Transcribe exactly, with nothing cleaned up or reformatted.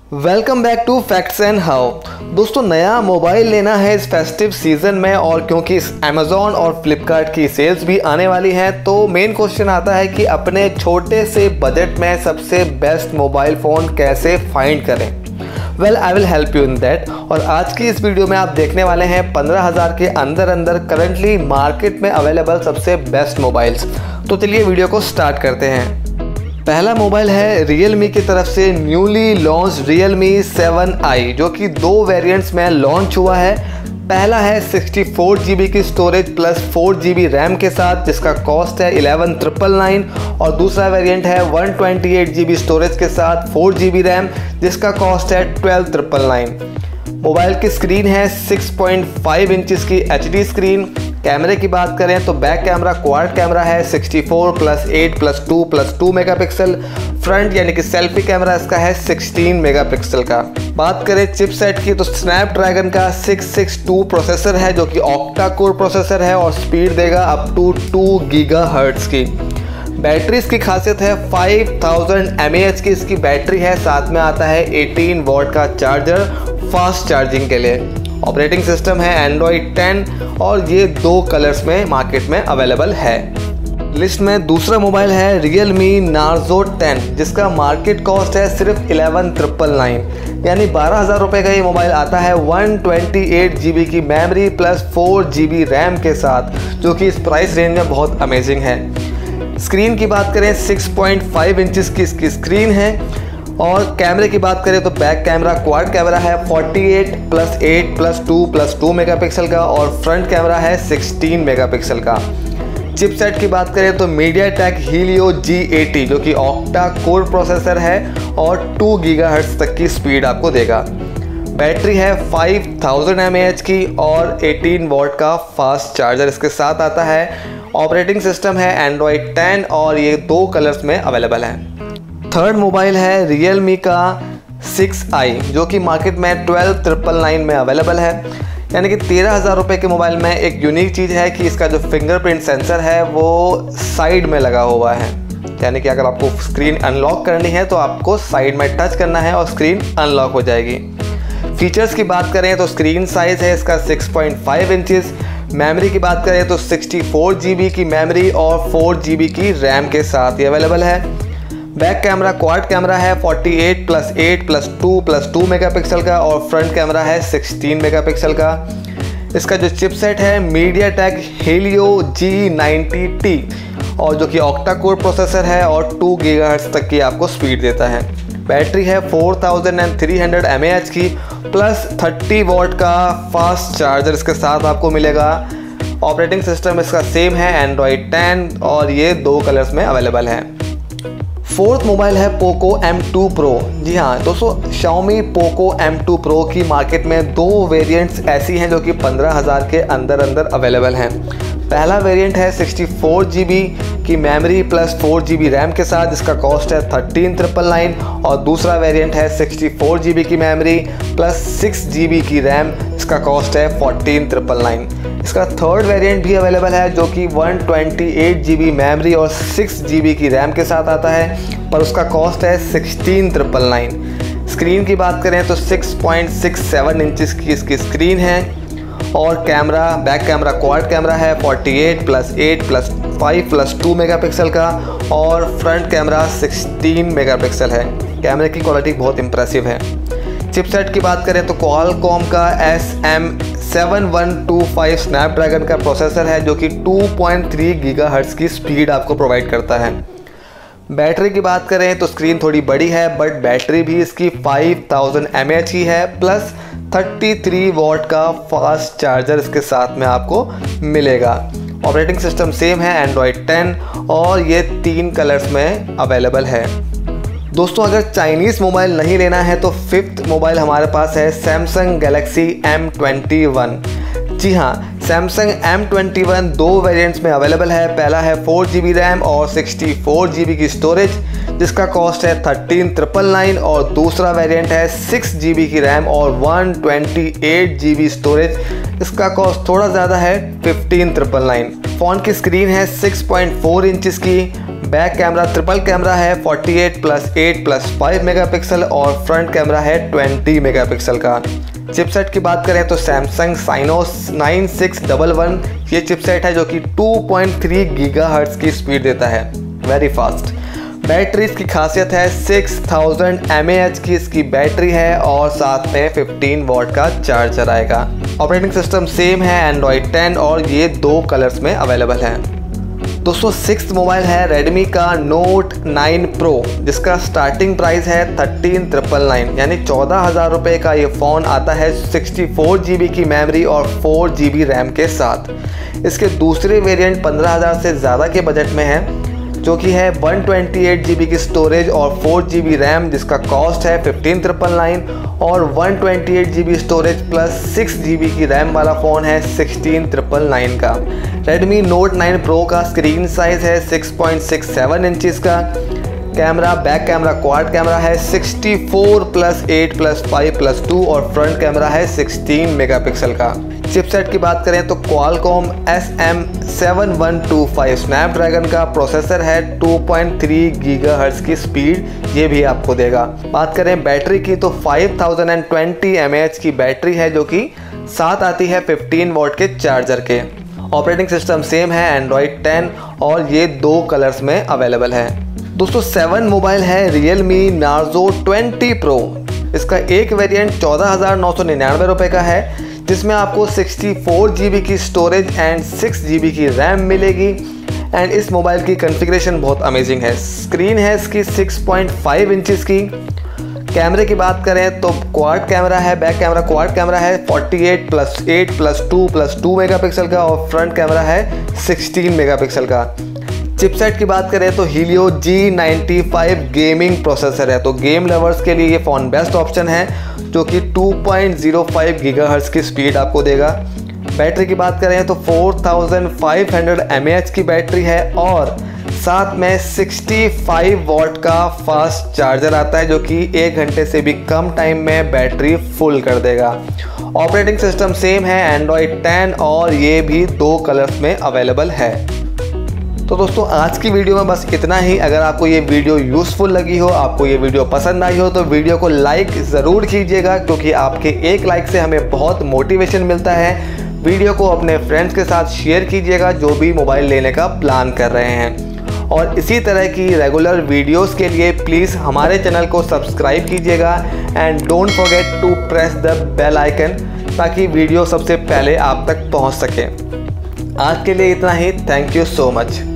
Welcome back to facts and how. दोस्तों, नया mobile लेना है इस फेस्टिव सीज़न में और क्योंकि इस अमेज़ॉन और फ्लिपकार्ट की सेल्स भी आने वाली हैं तो मेन क्वेश्चन आता है कि अपने छोटे से बजट में सबसे बेस्ट मोबाइल फ़ोन कैसे फाइंड करें। Well I will help you in that. और आज की इस वीडियो में आप देखने वाले हैं पंद्रह हज़ार के अंदर अंदर करंटली मार्केट में अवेलेबल सबसे बेस्ट मोबाइल्स। तो चलिए वीडियो को स्टार्ट करते हैं। पहला मोबाइल है Realme की तरफ से newly launch Realme seven I, जो कि दो वेरिएंट्स में लॉन्च हुआ है। पहला है सिक्सटी फोर जी बी की storage plus four G B RAM के साथ, जिसका कॉस्ट है इलेवन ट्रिपल नाइन। और दूसरा वेरिएंट है one twenty eight G B storage के साथ फोर जी बी रैम, जिसका कॉस्ट है ट्वेल्व ट्रिपल नाइन। मोबाइल की स्क्रीन है सिक्स पॉइंट फाइव इंचेस की एच डी स्क्रीन। कैमरे की बात करें तो बैक कैमरा क्वाड कैमरा है sixty four plus eight plus two plus two megapixel. Front यानी कि सेल्फी कैमरा इसका है सिक्सटीन मेगापिक्सल का। बात करें चिपसेट की तो स्नैपड्रैगन का सिक्स सिक्स टू प्रोसेसर है, जो कि ऑक्टा कोर प्रोसेसर है और स्पीड देगा अप टू टू गीगाहर्ट्ज की। बैटरी इसकी खासियत है five thousand M A H की इसकी बैटरी है, साथ में आता है एटीन वॉट का चार्जर फास्ट चार्जिंग के लिए। ऑपरेटिंग सिस्टम है एंड्रॉयड टेन और ये दो कलर्स में मार्केट में अवेलेबल है। लिस्ट में दूसरा मोबाइल है Realme Narzo टेन, जिसका मार्केट कॉस्ट है सिर्फ इलेवन ट्रिपल नाइन, यानी बारह हज़ार रुपये का ये मोबाइल आता है one twenty eight G B की memory plus four G B RAM के साथ, जो कि इस प्राइस रेंज में बहुत अमेजिंग है। स्क्रीन की बात करें सिक्स पॉइंट फाइव इंचेस की इसकी स्क्रीन है। और कैमरे की बात करें तो बैक कैमरा क्वाड कैमरा है forty eight plus eight plus two plus two megapixel का और फ्रंट कैमरा है सिक्सटीन मेगापिक्सल का। चिपसेट की बात करें तो MediaTek Helio जी एटी, जो कि ऑक्टा कोर प्रोसेसर है और टू गीगाहर्ट्ज तक की स्पीड आपको देगा। बैटरी है five thousand M A H की और एटीन वॉट का फास्ट चार्जर इसके साथ आता है। ऑपरेटिंग सिस्टम है एंड्रॉयड टेन और ये दो कलर्स में अवेलेबल है। थर्ड मोबाइल है Realme का सिक्स आई, जो कि मार्केट में ट्वेल्व ट्रिपल नाइन में अवेलेबल है, यानी कि तेरह हज़ार रुपये के मोबाइल में एक यूनिक चीज़ है कि इसका जो फिंगरप्रिंट सेंसर है वो साइड में लगा हुआ है, यानी कि अगर आपको स्क्रीन अनलॉक करनी है तो आपको साइड में टच करना है और स्क्रीन अनलॉक हो जाएगी। फीचर्स की बात करें तो स्क्रीन साइज़ है इसका six point five inches. Memory की बात करें तो सिक्सटी फोर जी बी की मेमोरी और फोर जी बी की रैम के साथ ये अवेलेबल है। बैक कैमरा क्वाड कैमरा है forty eight plus eight plus two plus two megapixel का और फ्रंट कैमरा है सिक्सटीन मेगापिक्सल का। इसका जो चिपसेट है MediaTek Helio G ninety T और जो कि ऑक्टा कोर प्रोसेसर है और टू गीगाहर्ट्ज तक की आपको स्पीड देता है। बैटरी है four thousand three hundred M A H की प्लस थर्टी वॉट का फास्ट चार्जर इसके साथ आपको मिलेगा। ऑपरेटिंग सिस्टम इसका सेम है एंड्रॉयड टेन और ये दो कलर्स में अवेलेबल है। फोर्थ मोबाइल है पोको एम टू प्रो। जी हाँ दोस्तों, Xiaomi Poco M two pro की मार्केट में दो वेरिएंट्स ऐसी हैं जो कि पंद्रह हज़ार के अंदर अंदर अवेलेबल हैं। पहला वेरिएंट है सिक्सटी फोर जी बी की memory plus four G B RAM के साथ, जिसका कॉस्ट है थर्टीन ट्रिपल नाइन। और दूसरा वेरिएंट है सिक्सटी फोर जी बी की memory plus six G B की रैम, इसका कॉस्ट है फोर्टीन ट्रिपल नाइन। इसका थर्ड वेरिएंट भी अवेलेबल है जो कि one twenty eight G B memory और सिक्स जी बी की रैम के साथ आता है, पर उसका कॉस्ट है सिक्सटीन ट्रिपल नाइन। स्क्रीन की बात करें तो six point six seven inches की इसकी स्क्रीन है और camera back camera quad camera है forty eight plus eight plus five plus two megapixel का और फ्रंट कैमरा सिक्सटीन मेगापिक्सल है। कैमरे की क्वालिटी बहुत इंप्रेसिव है। चिपसेट की बात करें तो क्वालकॉम का S M seven one two five Snapdragon का प्रोसेसर है, जो कि टू पॉइंट थ्री गीगाहर्ट्ज की स्पीड आपको प्रोवाइड करता है। बैटरी की बात करें तो स्क्रीन थोड़ी बड़ी है बट बैटरी भी इसकी five thousand M A H की है प्लस थर्टी थ्री वॉट का फास्ट चार्जर इसके साथ में आपको मिलेगा। ऑपरेटिंग सिस्टम सेम है एंड्रॉयड टेन और ये तीन कलर्स में अवेलेबल है। दोस्तों, अगर चाइनीज़ मोबाइल नहीं लेना है तो फिफ्थ मोबाइल हमारे पास है Samsung Galaxy M twenty one. जी हाँ, Samsung एम ट्वेंटी वन दो वेरिएंट्स में अवेलेबल है। पहला है फोर जी बी रैम और सिक्सटी फोर जी बी की स्टोरेज, जिसका कॉस्ट है थर्टीन ट्रिपल नाइन। और दूसरा वेरिएंट है सिक्स जी बी की रैम और one twenty eight G B storage, इसका कॉस्ट थोड़ा ज़्यादा है फिफ्टीन ट्रिपल नाइन। फ़ोन की स्क्रीन है सिक्स पॉइंट फोर इंचेस की। बैक कैमरा ट्रिपल कैमरा है अड़तालीस plus eight plus five megapixel और फ्रंट कैमरा है बीस मेगापिक्सल का। चिपसेट की बात करें तो Samsung Exynos nine six one one ये चिपसेट है जो कि टू पॉइंट थ्री गीगाहर्ट्ज की स्पीड देता है, वेरी फास्ट। बैटरी इसकी खासियत है six thousand M A H की इसकी बैटरी है और साथ में फिफ्टीन वॉट का चार्जर आएगा। ऑपरेटिंग सिस्टम सेम है एंड्रॉयड टेन और ये दो कलर्स में अवेलेबल है। दोस्तों सिक्स्थ मोबाइल है रेडमी का नोट नाइन प्रो जिसका स्टार्टिंग प्राइस है थर्टीन ट्रिपल नाइन यानी चौदह हज़ार रुपये का ये फ़ोन आता है सिक्सटी फोर जी बी की मेमोरी और फोर जी बी रैम के साथ। इसके दूसरे वेरिएंट पंद्रह हज़ार से ज़्यादा के बजट में है जो कि है one twenty eight G B की स्टोरेज और फोर जी बी रैम जिसका कॉस्ट है फिफ्टीन ट्रिपल नाइन और one twenty eight G B storage plus six G B की रैम वाला फ़ोन है सिक्सटीन ट्रिपल नाइन का। रेडमी नोट नाइन प्रो का स्क्रीन साइज़ है six point six seven inches का। Camera back camera quad camera है sixty four plus eight plus five plus to और front camera है sixteen megapixel का। Chipset की बात करें तो Qualcomm S M seven one two five Snapdragon का प्रोसेसर है टू पॉइंट थ्री गीगाहर्ट्ज की स्पीड ये भी आपको देगा। बात करें बैटरी की तो five thousand twenty M A H की बैटरी है जो कि साथ आती है फिफ्टीन वॉट के चार्जर के। ऑपरेटिंग सिस्टम सेम है एंड्रॉयड टेन और ये दो कलर्स में अवेलेबल है। दोस्तों सेवन मोबाइल है रियलमी नार्जो ट्वेंटी प्रो। इसका एक वेरिएंट चौदह हज़ार नौ सौ निन्यानवे रुपये का है जिसमें आपको सिक्सटी फोर जी बी की storage and six G B की रैम मिलेगी एंड इस मोबाइल की कॉन्फ़िगरेशन बहुत अमेजिंग है। स्क्रीन है इसकी सिक्स पॉइंट फाइव इंचज़ की। कैमरे की बात करें तो क्वाड कैमरा है बैक कैमरा क्वाड कैमरा है forty eight plus eight plus two plus two megapixel का और फ्रंट कैमरा है सिक्सटीन मेगापिक्सल का। चिपसेट की बात करें तो Helio G ninety five gaming processor है तो गेम लवर्स के लिए ये फ़ोन बेस्ट ऑप्शन है जो कि two point zero five gigahertz की स्पीड आपको देगा। बैटरी की बात करें तो four thousand five hundred M A H की बैटरी है और साथ में सिक्सटी फाइव वॉट का फास्ट चार्जर आता है जो कि एक घंटे से भी कम टाइम में बैटरी फुल कर देगा। ऑपरेटिंग सिस्टम सेम है एंड्रॉयड टेन और ये भी दो कलर्स में अवेलेबल है। तो दोस्तों आज की वीडियो में बस इतना ही। अगर आपको ये वीडियो यूज़फुल लगी हो, आपको ये वीडियो पसंद आई हो तो वीडियो को लाइक ज़रूर कीजिएगा क्योंकि आपके एक लाइक से हमें बहुत मोटिवेशन मिलता है। वीडियो को अपने फ्रेंड्स के साथ शेयर कीजिएगा जो भी मोबाइल लेने का प्लान कर रहे हैं और इसी तरह की रेगुलर वीडियोस के लिए प्लीज़ हमारे चैनल को सब्सक्राइब कीजिएगा and don't forget to press the bell icon ताकि वीडियो सबसे पहले आप तक पहुंच सके। आज के लिए इतना ही। Thank you so much.